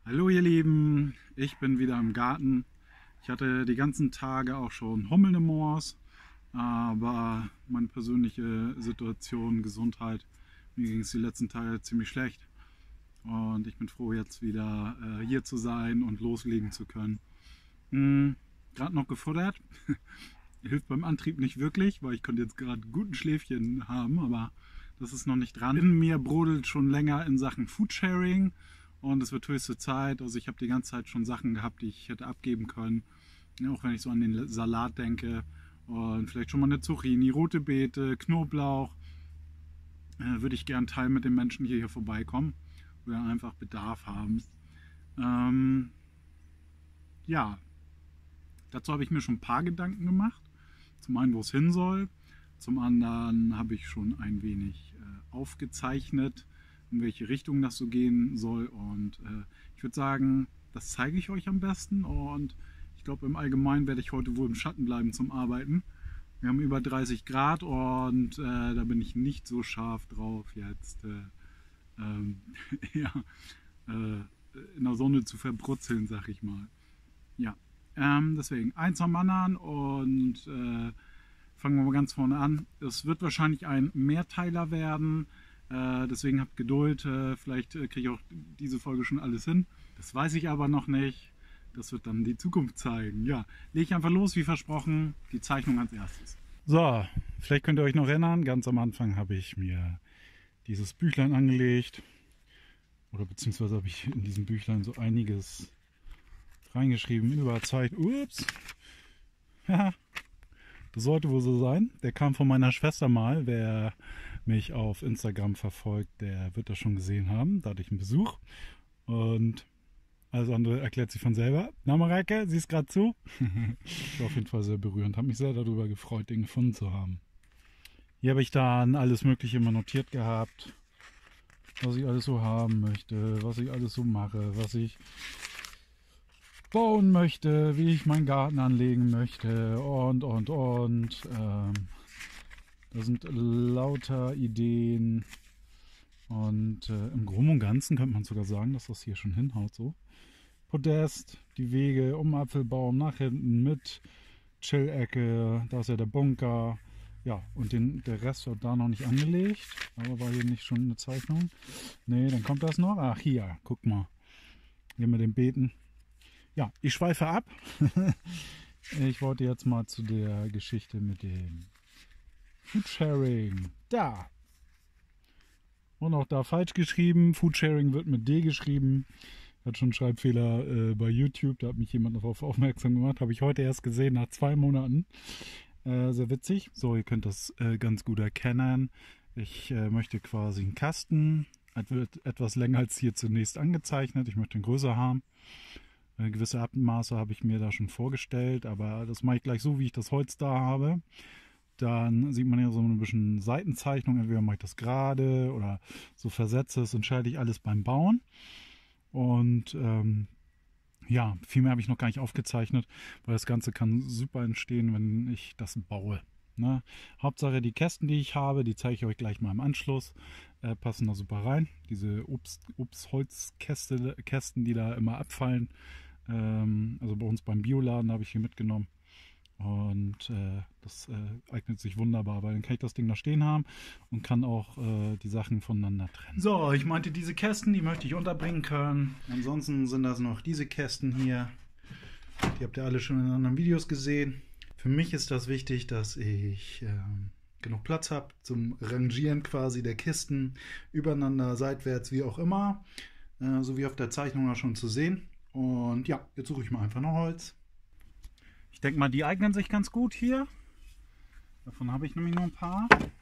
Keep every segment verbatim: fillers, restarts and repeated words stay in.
Hallo ihr Lieben, ich bin wieder im Garten. Ich hatte die ganzen Tage auch schon Hummeln im Moors, aber meine persönliche Situation, Gesundheit, mir ging es die letzten Tage ziemlich schlecht. Und ich bin froh, jetzt wieder äh, hier zu sein und loslegen zu können. Hm, gerade noch gefuttert. Hilft beim Antrieb nicht wirklich, weil ich konnte jetzt gerade guten Schläfchen haben, aber das ist noch nicht dran. In mir brodelt schon länger in Sachen Foodsharing und es wird höchste Zeit. Also ich habe die ganze Zeit schon Sachen gehabt, die ich hätte abgeben können. Auch wenn ich so an den Salat denke und vielleicht schon mal eine Zucchini, rote Beete, Knoblauch, äh, würde ich gern teilen mit den Menschen, die hier vorbeikommen oder einfach Bedarf haben. Ähm, ja, dazu habe ich mir schon ein paar Gedanken gemacht. Zum einen, wo es hin soll. Zum anderen habe ich schon ein wenig äh, aufgezeichnet, in welche Richtung das so gehen soll. Und äh, ich würde sagen, das zeige ich euch am besten. Und ich glaube, im Allgemeinen werde ich heute wohl im Schatten bleiben zum Arbeiten. Wir haben über dreißig Grad und äh, da bin ich nicht so scharf drauf, jetzt äh, ähm, ja, äh, in der Sonne zu verbrutzeln, sag ich mal. Ja. Ähm, deswegen eins am anderen und äh, fangen wir mal ganz vorne an. Es wird wahrscheinlich ein Mehrteiler werden, äh, deswegen habt Geduld. Äh, vielleicht äh, kriege ich auch diese Folge schon alles hin. Das weiß ich aber noch nicht. Das wird dann die Zukunft zeigen. Ja, lege ich einfach los, wie versprochen, die Zeichnung als erstes. So, vielleicht könnt ihr euch noch erinnern, ganz am Anfang habe ich mir dieses Büchlein angelegt. Oder beziehungsweise habe ich in diesem Büchlein so einiges reingeschrieben über Zeit. Ups. Ja, das sollte wohl so sein. Der kam von meiner Schwester mal. Wer mich auf Instagram verfolgt, der wird das schon gesehen haben. Da hatte ich einen Besuch. Und alles andere erklärt sich von selber. Na Mareike, siehst gerade zu? War auf jeden Fall sehr berührend. Habe mich sehr darüber gefreut, den gefunden zu haben. Hier habe ich dann alles Mögliche immer notiert gehabt. Was ich alles so haben möchte. Was ich alles so mache. Was ich bauen möchte, wie ich meinen Garten anlegen möchte und, und, und. Ähm, da sind lauter Ideen und äh, im Groben und Ganzen könnte man sogar sagen, dass das hier schon hinhaut so. Podest, die Wege um den Apfelbaum nach hinten mit Chill-Ecke, da ist ja der Bunker. Ja, und den, der Rest wird da noch nicht angelegt, aber war hier nicht schon eine Zeichnung? Ne, dann kommt das noch. Ach hier, guck mal, hier mit den Beeten. Ja, ich schweife ab. Ich wollte jetzt mal zu der Geschichte mit dem Foodsharing. Da. Und auch da falsch geschrieben. Foodsharing wird mit D geschrieben. Hat schon einen Schreibfehler äh, bei YouTube. Da hat mich jemand darauf aufmerksam gemacht. Habe ich heute erst gesehen, nach zwei Monaten. Äh, sehr witzig. So, ihr könnt das äh, ganz gut erkennen. Ich äh, möchte quasi einen Kasten. Es wird etwas länger als hier zunächst angezeichnet. Ich möchte ihn größer haben. Gewisse Abmaße habe ich mir da schon vorgestellt, aber das mache ich gleich so, wie ich das Holz da habe. Dann sieht man ja so ein bisschen Seitenzeichnung, entweder mache ich das gerade oder so versetze, das entscheide ich alles beim Bauen. Und ähm, ja, viel mehr habe ich noch gar nicht aufgezeichnet, weil das Ganze kann super entstehen, wenn ich das baue. Ne? Hauptsache die Kästen, die ich habe, die zeige ich euch gleich mal im Anschluss, äh, passen da super rein. Diese Obst, Obstholzkästen, die da immer abfallen. Ähm, also bei uns beim Bioladen habe ich hier mitgenommen. Und äh, das äh, eignet sich wunderbar, weil dann kann ich das Ding da stehen haben und kann auch äh, die Sachen voneinander trennen. So, ich meinte diese Kästen, die möchte ich unterbringen können. Ansonsten sind das noch diese Kästen hier. Die habt ihr alle schon in anderen Videos gesehen. Für mich ist das wichtig, dass ich äh, genug Platz habe zum Rangieren quasi der Kisten, übereinander, seitwärts, wie auch immer. Äh, so wie auf der Zeichnung auch schon zu sehen. Und ja, jetzt suche ich mal einfach noch Holz. Ich denke mal, die eignen sich ganz gut hier. Davon habe ich nämlich noch ein paar.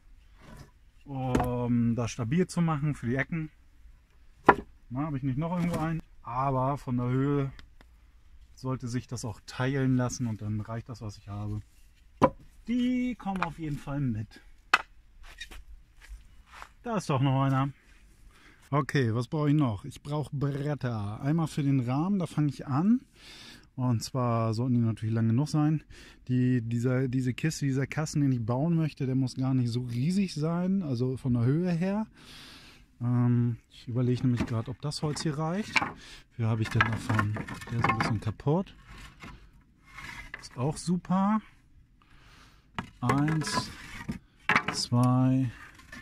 Um das stabil zu machen für die Ecken. Na, habe ich nicht noch irgendwo einen. Aber von der Höhe sollte sich das auch teilen lassen und dann reicht das, was ich habe. Die kommen auf jeden Fall mit. Da ist doch noch einer. Okay, was brauche ich noch? Ich brauche Bretter. Einmal für den Rahmen, da fange ich an. Und zwar sollten die natürlich lang genug sein. Die, dieser, diese Kiste, dieser Kasten, den ich bauen möchte, der muss gar nicht so riesig sein, also von der Höhe her. Ähm, ich überlege nämlich gerade, ob das Holz hier reicht. Wie habe ich denn davon? Der ist ein bisschen kaputt. Ist auch super. Eins, zwei,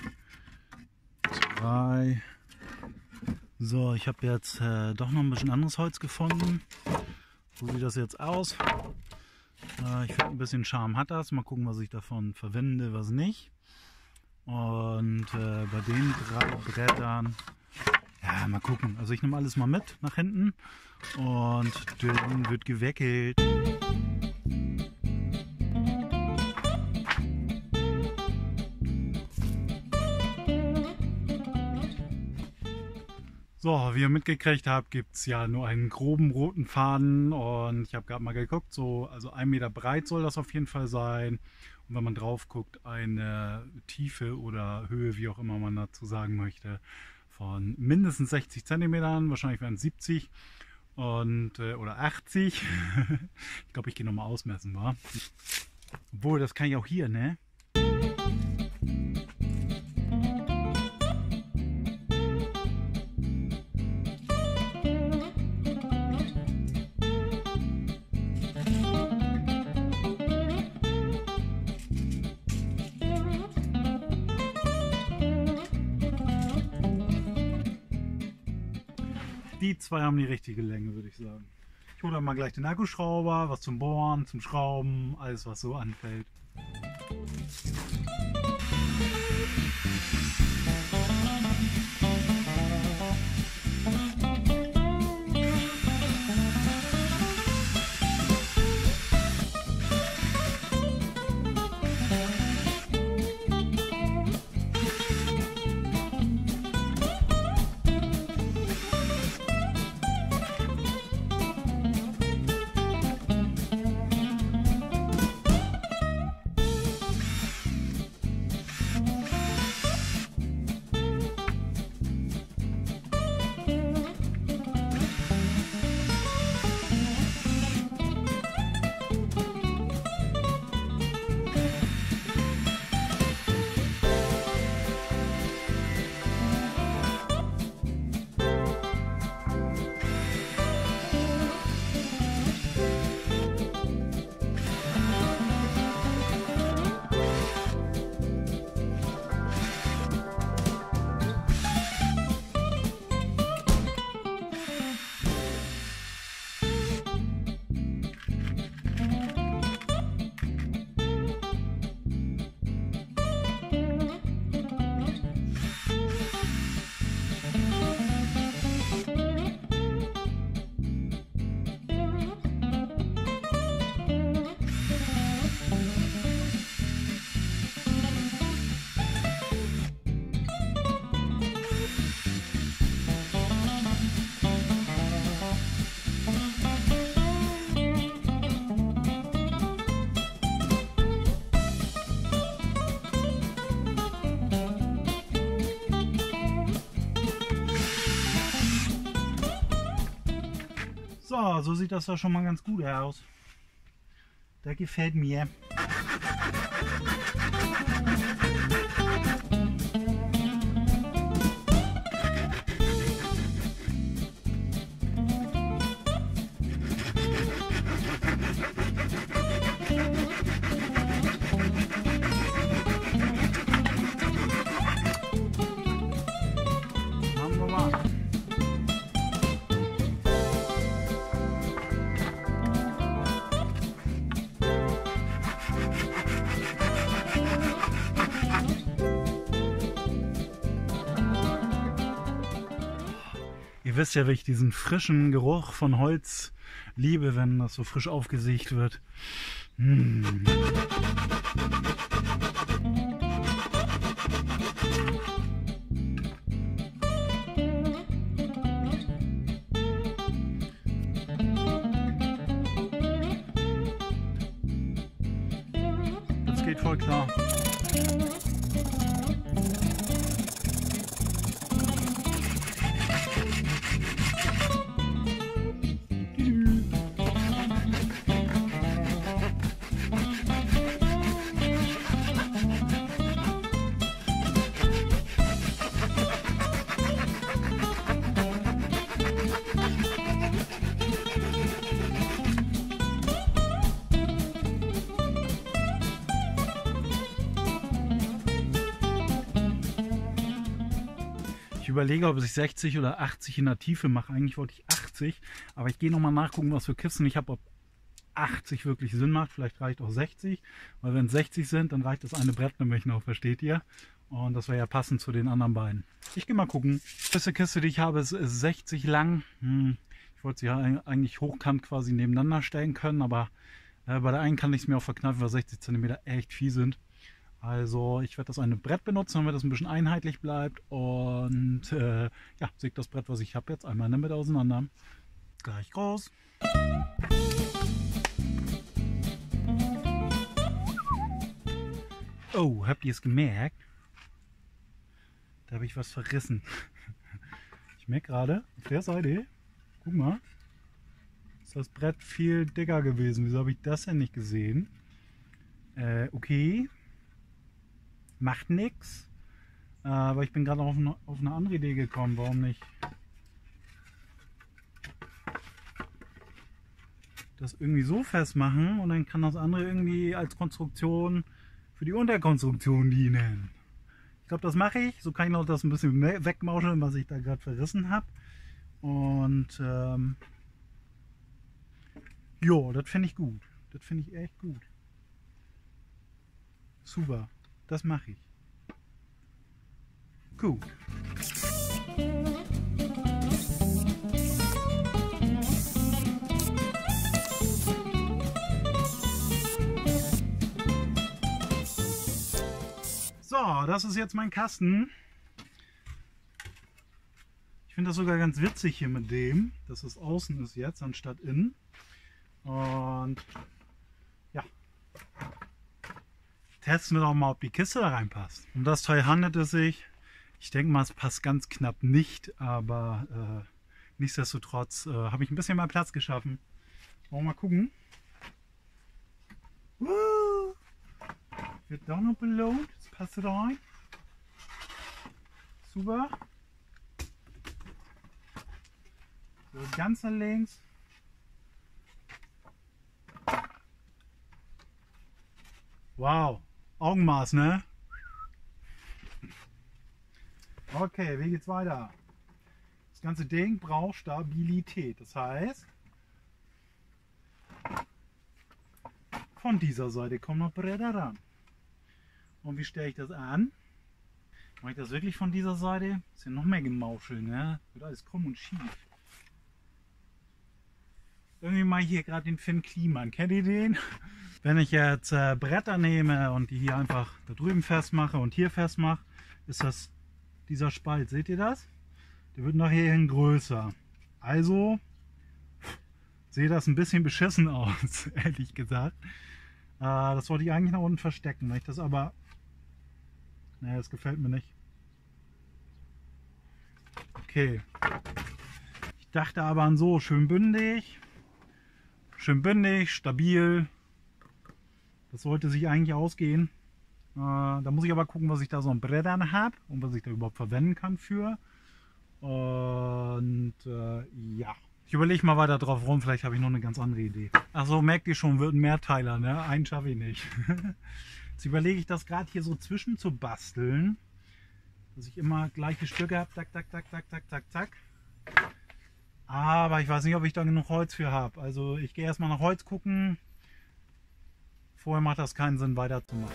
drei. So, ich habe jetzt äh, doch noch ein bisschen anderes Holz gefunden. So sieht das jetzt aus. Äh, ich finde, ein bisschen Charme hat das. Mal gucken, was ich davon verwende, was nicht. Und äh, bei den drei Brettern, ja, mal gucken. Also ich nehme alles mal mit nach hinten und dann wird geweckelt. So, wie ihr mitgekriegt habt, gibt es ja nur einen groben roten Faden und ich habe gerade mal geguckt, so also ein Meter breit soll das auf jeden Fall sein. Und wenn man drauf guckt, eine Tiefe oder Höhe, wie auch immer man dazu sagen möchte, von mindestens sechzig Zentimetern, wahrscheinlich wären es siebzig und, äh, oder achtzig. Ich glaube, ich gehe nochmal ausmessen, wa? Obwohl, das kann ich auch hier, ne? Die zwei haben die richtige Länge, würde ich sagen. Ich hole dann mal gleich den Akkuschrauber, was zum Bohren, zum Schrauben, alles was so anfällt. So, so sieht das doch schon mal ganz gut aus. Das gefällt mir. Machen wir mal. Ihr wisst ja, wie ich diesen frischen Geruch von Holz liebe, wenn das so frisch aufgesägt wird. Mmh. Das geht voll klar. überlege, ob ich sechzig oder achtzig in der Tiefe mache. Eigentlich wollte ich achtzig, aber ich gehe nochmal nachgucken, was für Kissen ich habe, ob achtzig wirklich Sinn macht. Vielleicht reicht auch sechzig, weil wenn es sechzig sind, dann reicht das eine Brett nämlich noch, versteht ihr? Und das wäre ja passend zu den anderen beiden. Ich gehe mal gucken. Die größte Kiste, die ich habe, ist, ist sechzig lang. Hm, ich wollte sie ja eigentlich hochkant quasi nebeneinander stellen können, aber äh, bei der einen kann ich es mir auch verkneifen, weil sechzig Zentimeter echt viel sind. Also ich werde das eine Brett benutzen, damit das ein bisschen einheitlich bleibt. Und äh, ja, säge das Brett, was ich habe, jetzt einmal in der Mitte auseinander. Gleich groß. Oh, habt ihr es gemerkt? Da habe ich was verrissen. Ich merke gerade, auf der Seite, guck mal, ist das Brett viel dicker gewesen. Wieso habe ich das denn nicht gesehen? Äh, okay. Macht nichts. Äh, aber ich bin gerade auf, eine, auf eine andere Idee gekommen. Warum nicht das irgendwie so festmachen und dann kann das andere irgendwie als Konstruktion für die Unterkonstruktion dienen. Ich glaube, das mache ich. So kann ich noch das ein bisschen wegmauscheln, was ich da gerade verrissen habe. Und ähm, jo, das finde ich gut. Das finde ich echt gut. Super. Das mache ich. Gut. So, das ist jetzt mein Kasten. Ich finde das sogar ganz witzig hier mit dem, dass es außen ist jetzt anstatt innen. Und ja, testen wir doch mal, ob die Kiste da reinpasst. Um das Teil handelt es sich. Ich denke mal, es passt ganz knapp nicht, aber äh, nichtsdestotrotz äh, habe ich ein bisschen mehr Platz geschaffen. Wollen wir mal gucken. Uh, wird doch noch belohnt. Das passt da rein. Super. So, ganz nach links. Wow. Augenmaß, ne? Okay, wie geht's weiter? Das ganze Ding braucht Stabilität. Das heißt, von dieser Seite kommen noch Bretter ran. Und wie stelle ich das an? Mache ich das wirklich von dieser Seite? Ist ja noch mehr Gemauschel, ne? Wird alles krumm und schief. Irgendwie mache ich hier gerade den Finn Kliman. Kennt ihr den? Wenn ich jetzt äh, Bretter nehme und die hier einfach da drüben festmache und hier festmache, ist das dieser Spalt. Seht ihr das? Der wird nachher hin größer. Also sieht das ein bisschen beschissen aus, ehrlich gesagt. Äh, das wollte ich eigentlich nach unten verstecken. Weil ich das aber... Naja, das gefällt mir nicht. Okay. Ich dachte aber an so, schön bündig. Schön bündig, stabil. Das sollte sich eigentlich ausgehen. Äh, da muss ich aber gucken, was ich da so an Brettern habe und was ich da überhaupt verwenden kann für. Und äh, ja, ich überlege mal weiter drauf rum, vielleicht habe ich noch eine ganz andere Idee. Achso, merkt ihr schon, wird ein Mehrteiler, ne? Einen schaffe ich nicht. Jetzt überlege ich das gerade hier so zwischen zu basteln, dass ich immer gleiche Stücke habe, tak, tak, tak, tak, tak, tak, tak. Aber ich weiß nicht, ob ich da genug Holz für habe. Also ich gehe erstmal nach Holz gucken. Vorher macht das keinen Sinn, weiterzumachen.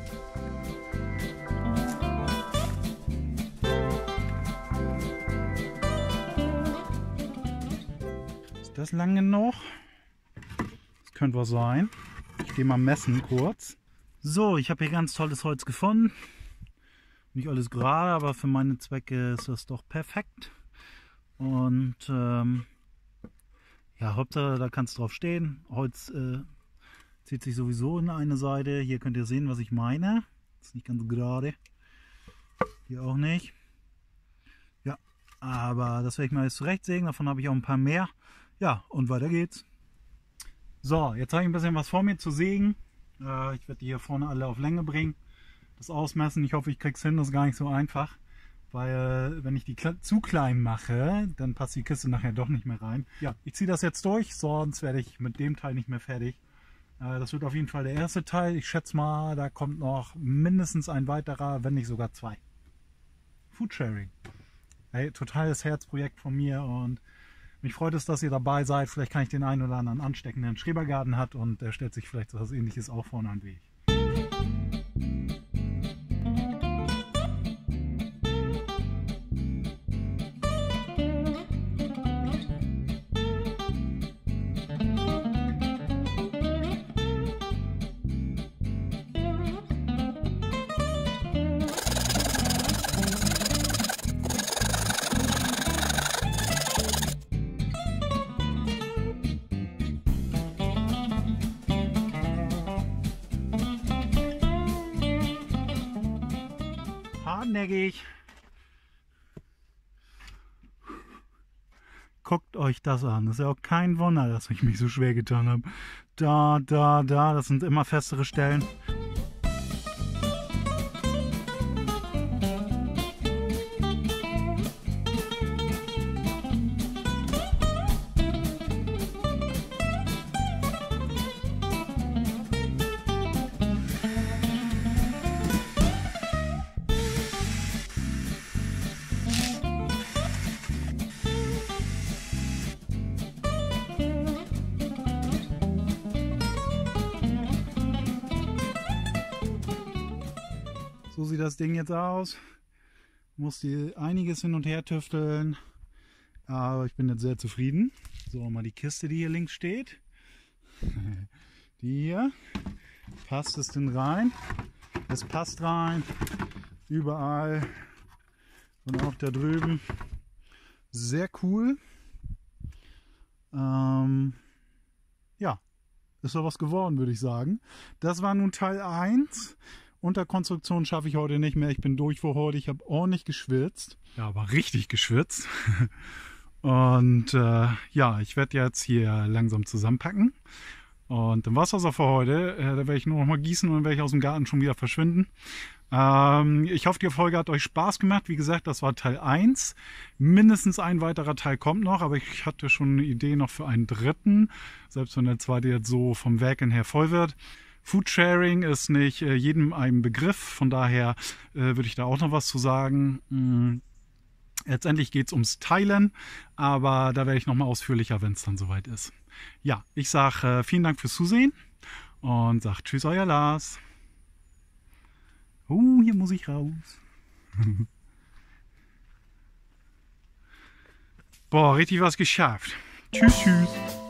Ist das lang genug? Das könnte was sein. Ich gehe mal messen kurz. So, ich habe hier ganz tolles Holz gefunden. Nicht alles gerade, aber für meine Zwecke ist das doch perfekt. Und ähm, ja, Hauptsache da kann es drauf stehen. Holz äh, zieht sich sowieso in eine Seite. Hier könnt ihr sehen, was ich meine. Ist nicht ganz gerade. Hier auch nicht. Ja, aber das werde ich mal jetzt zurechtsägen. Davon habe ich auch ein paar mehr. Ja, und weiter geht's. So, jetzt habe ich ein bisschen was vor mir zu sägen. Äh, ich werde die hier vorne alle auf Länge bringen. Das ausmessen. Ich hoffe, ich kriege es hin. Das ist gar nicht so einfach. Weil wenn ich die zu klein mache, dann passt die Kiste nachher doch nicht mehr rein. Ja, ich ziehe das jetzt durch, sonst werde ich mit dem Teil nicht mehr fertig. Äh, das wird auf jeden Fall der erste Teil. Ich schätze mal, da kommt noch mindestens ein weiterer, wenn nicht sogar zwei. Foodsharing. hey, totales Herzprojekt von mir und mich freut es, dass ihr dabei seid. Vielleicht kann ich den einen oder anderen anstecken, der einen Schrebergarten hat und der stellt sich vielleicht so was Ähnliches auch vorne an wie ich. Hartnäckig. Guckt euch das an. Das ist ja auch kein Wunder, dass ich mich so schwer getan habe. Da, da, da, das sind immer festere Stellen. So sieht das Ding jetzt aus. Muss hier einiges hin und her tüfteln. Aber ich bin jetzt sehr zufrieden. So, mal die Kiste, die hier links steht. Die hier. Passt es denn rein? Es passt rein. Überall. Und auch da drüben. Sehr cool. Ähm, ja, ist doch was geworden, würde ich sagen. Das war nun Teil eins. Unterkonstruktion schaffe ich heute nicht mehr. Ich bin durch für heute. Ich habe ordentlich geschwitzt. Ja, aber richtig geschwitzt. Und äh, ja, ich werde jetzt hier langsam zusammenpacken. Und dann war es das auch für heute. Äh, da werde ich nur noch mal gießen und dann werde ich aus dem Garten schon wieder verschwinden. Ähm, ich hoffe, die Folge hat euch Spaß gemacht. Wie gesagt, das war Teil eins. Mindestens ein weiterer Teil kommt noch, aber ich hatte schon eine Idee noch für einen dritten. Selbst wenn der zweite jetzt so vom Werken her voll wird. Foodsharing ist nicht äh, jedem ein Begriff, von daher äh, würde ich da auch noch was zu sagen. Hm. Letztendlich geht es ums Teilen, aber da werde ich nochmal ausführlicher, wenn es dann soweit ist. Ja, ich sage äh, vielen Dank fürs Zusehen und sage tschüss, euer Lars. Oh, hier muss ich raus. Boah, richtig was geschafft. Tschüss, tschüss.